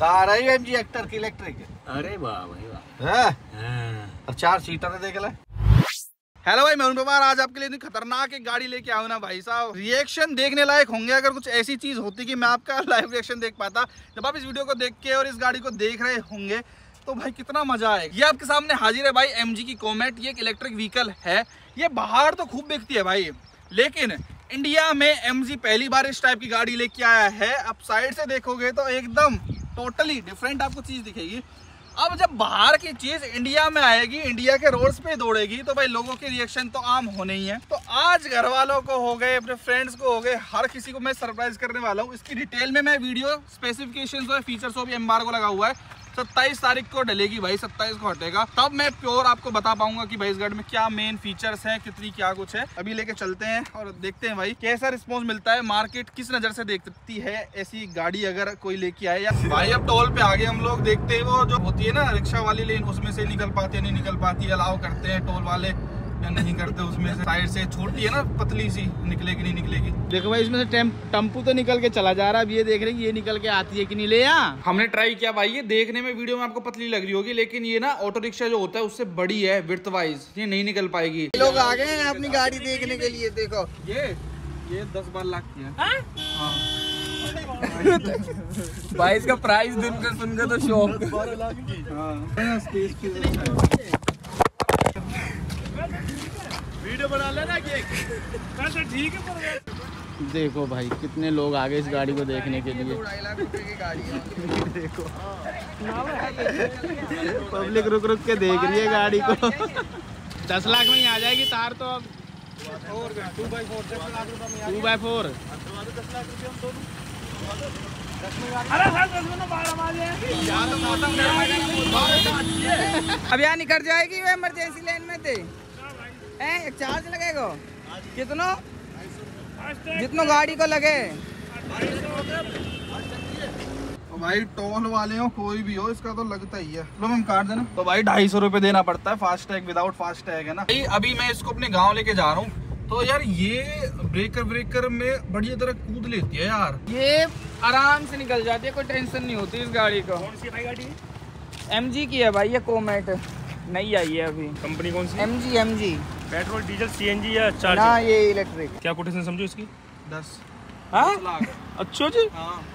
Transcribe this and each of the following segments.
Car है MG actor की electric. अरे वाह भाई वाह। और 4 सीटर देख ले। हेलो भाई, मैं उन बार आज आपके लिए इतनी खतरनाक एक गाड़ी लेके आऊँ ना भाई साहब, रिएक्शन देखने लायक होंगे अगर कुछ ऐसी चीज होती कि मैं आपका लाइव रिएक्शन देख पाता। जब आप इस वीडियो को देख के और इस गाड़ी को देख रहे होंगे तो भाई कितना मजा आएगा। ये आपके सामने हाजिर है भाई एमजी की कोमेट। ये एक इलेक्ट्रिक व्हीकल है। ये बाहर तो खूब बिकती है भाई, लेकिन इंडिया में एमजी पहली बार इस टाइप की गाड़ी लेके आया है। आप साइड से देखोगे तो एकदम टोटली डिफरेंट आपको चीज दिखेगी। अब जब बाहर की चीज इंडिया में आएगी, इंडिया के रोड्स पे दौड़ेगी, तो भाई लोगों के रिएक्शन तो आम होने ही है। तो आज घर वालों को हो गए, अपने फ्रेंड्स को हो गए, हर किसी को मैं सरप्राइज करने वाला हूँ। इसकी डिटेल में मैं वीडियो स्पेसिफिकेशंस और फीचर्स को भी एम्बार्गो लगा हुआ है। 27 तारीख को डलेगी भाई, 27 को हटेगा, तब मैं प्योर आपको बता पाऊंगा कि भाई इस गाड़ी में क्या मेन फीचर्स हैं, कितनी क्या कुछ है। अभी लेके चलते हैं और देखते हैं भाई कैसा रिस्पॉन्स मिलता है, मार्केट किस नजर से देखती है ऐसी गाड़ी अगर कोई लेके आए। या भाई अब टोल पे आगे हम लोग देखते हैं, वो जो होती है ना रिक्शा वाली लेन, उसमें से निकल पाती है नहीं निकल पाती, अलाउ करते हैं टोल वाले या नहीं करते, उसमें से साइड से छोटी है ना पतली सी, निकलेगी नहीं निकलेगी। देखो भाई इसमें से टेम्पू तो निकल के चला जा रहा है। अब ये देख रहे हैं ये निकल के आती है कि नहीं। ले हमने ट्राई किया भाई, ये देखने में वीडियो में आपको पतली लग रही होगी, लेकिन ये ना ऑटो रिक्शा जो होता है उससे बड़ी है विड्थ वाइज, ये नहीं निकल पाएगी। लोग आ गए हैं अपनी गाड़ी देखने के लिए। देखो ये 10-12 लाख की है। भाई इसका प्राइस सुनकर तो शौक। वीडियो बना लेना ठीक है। देखो भाई कितने लोग आ गए इस गाड़ी को देखने के लिए। 2.5 लाख रुपए की गाड़ी है। देखो पब्लिक रुक रुक के देख रही है गाड़ी को। 10 लाख में ही आ जाएगी तार तो। अब 2x4 अब यहाँ निकल जाएगी वो इमरजेंसी लेन में थे। एक चार्ज लगेगा जितना गाड़ी को लगे। तो भाई टोल वाले हो कोई भी हो, इसका तो लगता ही है। लो मैम काट देना। तो भाई 250 रुपए देना पड़ता है, fast tag without fast tag है ना। अभी मैं इसको अपने गांव लेके जा रहा हूँ, तो यार ये ब्रेकर में बढ़िया तरह कूद लेती है यार। ये आराम से निकल जाती है, कोई टेंशन नहीं होती इस गाड़ी को। कौन सी भाई गाड़ी? एमजी की है भाई, ये कोमेट नई आई है अभी। कंपनी कौन सी? एमजी। पेट्रोल डीजल सीएनजी या चार्ज? ना ये इलेक्ट्रिक। क्या कोटेशन समझो इसकी? 10 लाख। अच्छा जी।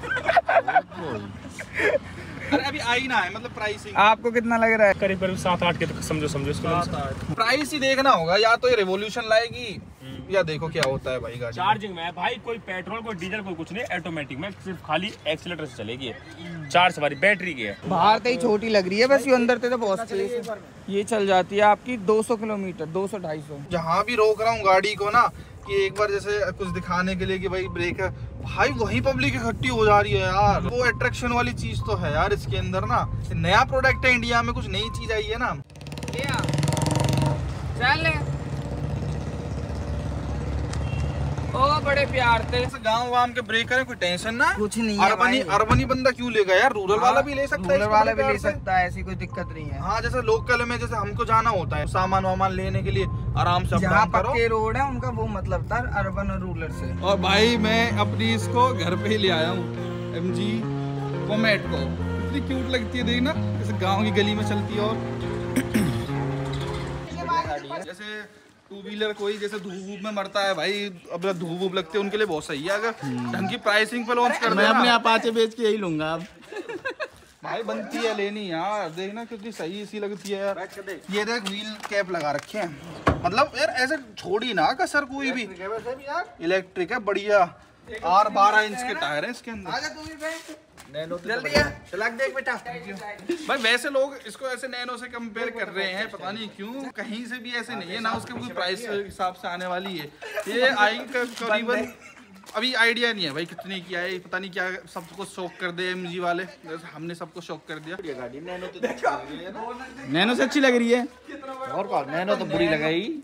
अरे अभी आई ना है, मतलब प्राइसिंग आपको कितना लग रहा है? करीब 7-8 के तक समझो इसको। प्राइस ही देखना होगा, या तो ये रेवोल्यूशन लाएगी या देखो क्या होता है भाई गाड़ी। चार्जिंग में है भाई, कोई पेट्रोल कोई डीजल कोई कुछ नहीं, ऑटोमेटिक में सिर्फ खाली एक्सीलरेटर से चलेगी। 4 सवारी बैटरी की है। बाहर तो ही छोटी लग रही है, बस ये अंदर तो बहुत तेज। ये चल जाती है आपकी 200 किलोमीटर, 200-250। जहाँ भी रोक रहा हूँ गाड़ी को ना कि एक बार जैसे कुछ दिखाने के लिए कि भाई ब्रेक है, भाई वही पब्लिक इकट्ठी हो जा रही है यार। वो अट्रैक्शन वाली चीज तो है यार इसके अंदर ना। नया प्रोडक्ट है, इंडिया में कुछ नई चीज आई है ना। चल ओ बड़े प्यार से। गांव वाम के ब्रेकर है, कोई टेंशन ना, कुछ नहीं है। अर्बनी बंदा क्यों लेगा यार, रूरल वाला भी ले सकता है, रूरल वाला भी ले सकता है, ऐसी कोई दिक्कत नहीं है। हाँ जैसे लोकल में जैसे हमको जाना होता है सामान वामान लेने के लिए, आराम से जहाँ पक्के रोड है उनका वो मतलब था अर्बन और रूरल से। और भाई मैं अपनी इसको घर पे ही ले आया हूँ एमजी कोमेट को। इतनी क्यूट लगती है देखना, जैसे गाँव की गली में चलती है। और जैसे 2 व्हीलर कोई जैसे धूप में मरता है भाई, अब धूप लगते हैं उनके लिए बहुत सही है। अगर ढंग की प्राइसिंग पे लॉन्च कर दे, मैं अपने अपाचे बेच के यही लूंगा अब। भाई बनती है लेनी यार, देखना कितनी सही सी लगती है यार। ये देख व्हील कैप लगा रखे हैं, मतलब यार ऐसे छोड़ी ना कसर कोई भी। इलेक्ट्रिक है बढ़िया, और 12 इंच के टायर है इसके अंदर। जल्दी है चला देख बेटा। भाई वैसे लोग इसको ऐसे नैनो से कंपेयर कर रहे हैं, पता नहीं क्यों। कहीं से भी ऐसे नहीं है ना, उसके कोई प्राइस हिसाब से आने वाली है। ये आई करीबन, अभी आइडिया नहीं है भाई कितने की आए, पता नहीं क्या सबको शौक कर दे एमजी वाले, हमने सबको शौक कर दिया। गाड़ी नैनो से अच्छी लग रही है। और नैनो तो बुरी लगाई।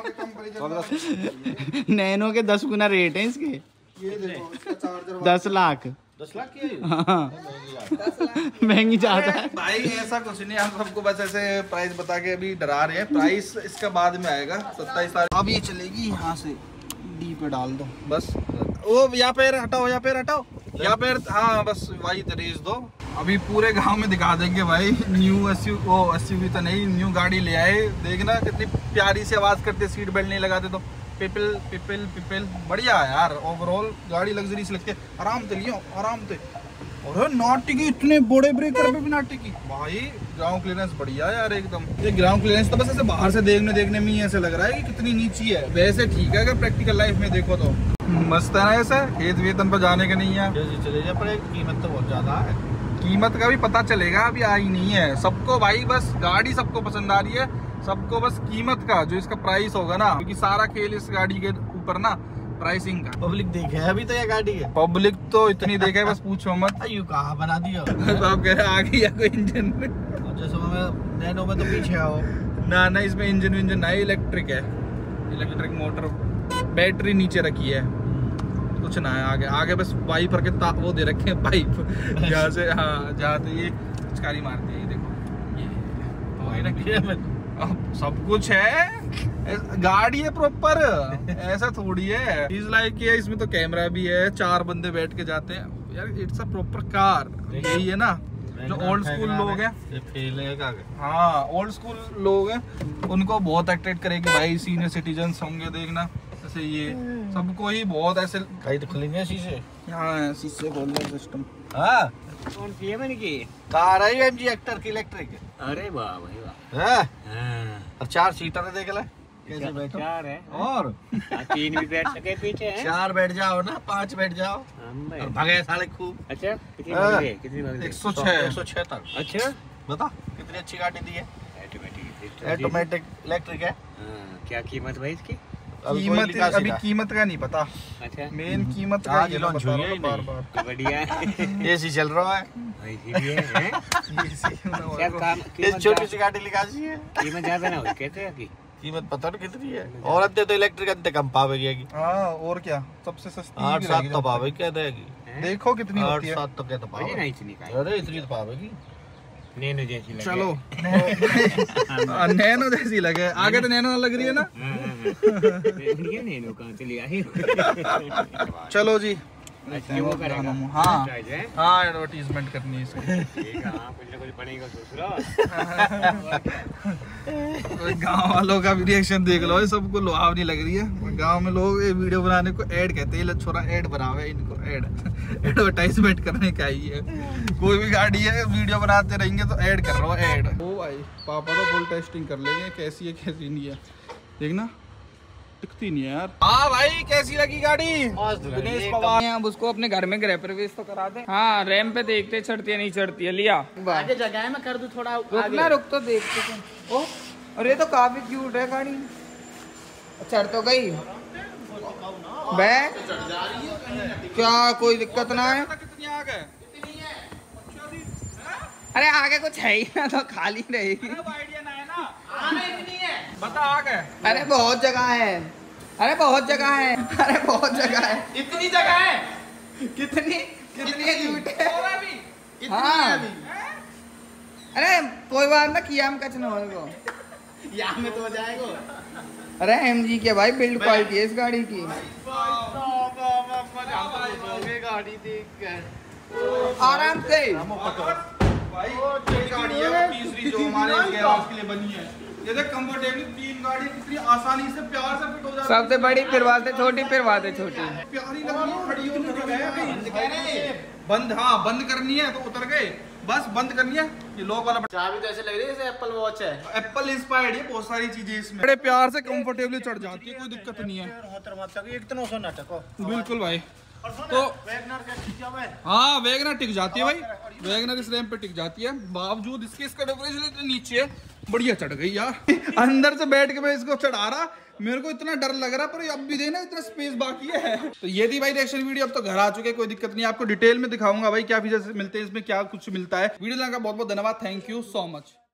नैनो के 10 गुना रेट है इसके। ये देखो इसका चार्जर 10 लाख। 10 लाख की है? हाँ महंगी ज्यादा है भाई। ऐसा कुछ नहीं, हम सबको बस ऐसे प्राइस बता के अभी डरा रहे हैं। प्राइस इसका बाद में आएगा 27 तारीख। अब ये चलेगी यहाँ से डी पे डाल दो बस। वो यहाँ पैर हटाओ, यहाँ पैर हटाओ, यहाँ पैर, हाँ बस वही रेस दो। अभी पूरे गांव में दिखा देंगे भाई न्यू एसयूवी तो नहीं, न्यू गाड़ी ले आए। देखना कितनी प्यारी सी आवाज करते, सीट बेल्ट नहीं लगाते तो पिपल पिपल पिपल। बढ़िया है यार, ओवरऑल गाड़ी लग्जरी से लगती है। आराम से लियो, आराम से। और नाटी की इतने बड़े ब्रेकर पे भी नाटी की भाई। ग्राउंड क्लियरेंस बढ़िया है यार एकदम। ये ग्राउंड क्लियरेंस तो बस ऐसे बाहर से देखने में ही ऐसे लग रहा है कि कितनी नीची है, वैसे ठीक है अगर प्रैक्टिकल लाइफ में देखो तो मस्त है ना। ऐसा खेत वेतन पर जाने का नहीं है, चले जा, पर कीमत तो बहुत ज्यादा है। कीमत का भी पता चलेगा, अभी आई नहीं है सबको भाई। बस गाड़ी सबको पसंद आ रही है, सबको बस कीमत का जो इसका प्राइस होगा ना, क्योंकि सारा खेल इस गाड़ी के ऊपर ना प्राइसिंग का। पब्लिक देखे है अभी तो ये गाड़ी है, पब्लिक तो इतनी देखे बस पूछो मत। यू कहाँ बना दिया आप कह रहे आ गई या कोई इंजन में, जैसे नैनो में तो पीछे आओ ना इसमें इंजन नहीं, इलेक्ट्रिक है। इलेक्ट्रिक मोटर, बैटरी नीचे रखी है, कुछ ना है आगे बस वाइपर के वो दे रखे हैं पाइप जहाँ से, हाँ जहाँ से ये पिचकारी मारती है। ये देखो ये सब कुछ है, गाड़ी है प्रॉपर, ऐसा थोड़ी है। इस लाइक है, इसमें तो कैमरा भी है, 4 बंदे बैठ के जाते हैं यार। It's a proper car. यही है ना जो ओल्ड स्कूल लोग हैं, हाँ ओल्ड स्कूल लोग हैं, उनको बहुत अट्रैक्ट करेगी भाई। सीनियर सिटीजन होंगे देखना, जैसे ये सबको ही बहुत ऐसे। कहीं तो खुलेंगे शीशे, हाँ शीशे खोल रहे सिस्टम। हाँ कौन सी है मैंने की कार है एमजी एक्टर की इलेक्ट्रिक। अरे वाह भाई वाह। है और 4 सीटर है, देख ले कैसे बैठो। 4 है और 3 भी बैठ सके पीछे है। 4 बैठ जाओ ना, 5 बैठ जाओ और भगे साले खूब। अच्छा कितनी भाग गए, कितनी भाग गए? 106 तक। अच्छा बता कितनी अच्छी गाड़ी दी है, ऑटोमेटिक ऑटोमेटिक इलेक्ट्रिक है। क्या कीमत भाई इसकी? कीमत अभी कीमत का नहीं पता, अच्छा मेन कीमत का आज ये लॉन्च बता हुई रहा है हूं बार-बार। बढ़िया है। एसी चल रहा है, भाई ये है क्या काम? इस छोटी सी गाड़ी लिखा चाहिए। कीमत ज्यादा ना हो कहते हैं की कीमत पता नहीं कितनी है, और अंते तो इलेक्ट्रिक अंते कम पावेगी। हाँ और क्या, सबसे सस्ती 8-7 तो पावेगी, क्या देगी? देखो कितनी होती है। 8-7 तो क्या तो भाई ना पावेगी। इतनी का अरे इतनी तो पावेगी। नैनो जैसी लगे। चलो नैनो जैसी लगे, आगे तो नैनो लग रही है ना। ये नैनो कहाँ चली आई? चलो जी अच्छा वो करेगा। हाँ प्राइस है? हाँ एडवर्टीजमेंट करनी है इसकी। ठीक है, हाँ, कुछ ना कुछ बनेगा सोच रहा। गांव वालों का भी रिएक्शन देख लो, सबको लुभावनी लग रही है। गांव में लोग ये वीडियो बनाने को ऐड कहते हैं, छोरा ऐड बनावे इनको, ऐड एडवर्टाइजमेंट करने का ही है। कोई भी गाड़ी है वीडियो बनाते रहेंगे तो ऐड कर रहा हूँ, ऐड। ओ भाई पापा तो फुल टेस्टिंग कर लेंगे कैसी है कैसी नहीं है, देखना टिकती नहीं है यार। हाँ भाई कैसी लगी गाड़ी? दिनेश पवार अब उसको अपने घर में गृह प्रवेश तो करा दे। हाँ रैम पे देखते चढ़ती है नहीं चढ़ती है। लिया आगे जगह है, मैं कर दूं थोड़ा रुकना, रुक तो देखते थे। ओ अरे तो काफी क्यूट है गाड़ी, चढ़ तो गई बैग, क्या कोई दिक्कत ना है? कितनी आगे? अरे आगे कुछ है ही ना, तो खाली रहेगी। आइडिया ना है ना, बता आगे। अरे बहुत जगह है, अरे बहुत जगह है, अरे बहुत जगह है। इतनी जगह है? कितनी कितनी क्यूट है। इतनी हाँ। अभी? अरे कोई बात ना, किया हम कच न होएगो, यहाँ में तो हो जाएगा। अरे एमजी के भाई बिल्ड क्वालिटी है इस गाड़ी की। गाड़ी देख कर आराम से भाई ये गाड़ी है वो तीसरी जो हमारे गैराज के लिए बनी है। ये देख कंफर्टेबली 3 गाड़ी कितनी आसानी से प्यार से फिट हो जाती है। सबसे बड़ी फिर बातें छोटी, फिर बातें छोटी। प्यारी लग रही है, खड़ी होने जगह है कहीं। बंद, हाँ बंद करनी है तो उतर गए, बस बंद करनी है। ये लॉक वाला चाबी तो ऐसे लग रही है जैसे एप्पल वॉच है। एप्पल इंस्पायर्ड है, बहुत सारी चीजें इसमें बड़े प्यार से कंफर्टेबली चढ़ जाती है, कोई दिक्कत नहीं है। बिल्कुल भाई। तो हाँ वैगनर टिक जाती है भाई, वैगनर इस रैम पे टिक जाती है, बावजूद इसके इसका डेकोरेशन इतने नीचे है, बढ़िया चढ़ गई यार। अंदर से बैठ के मैं इसको चढ़ा रहा, मेरे को इतना डर लग रहा, पर अब भी देना इतना स्पेस बाकी है। तो ये थी भाई रिएक्शन वीडियो, अब तो घर आ चुके, कोई दिक्कत नहीं, आपको डिटेल में दिखाऊंगा भाई क्या फीचर्स मिलते हैं इसमें, क्या कुछ मिलता है। वीडियो देखने का बहुत बहुत धन्यवाद, थैंक यू सो मच।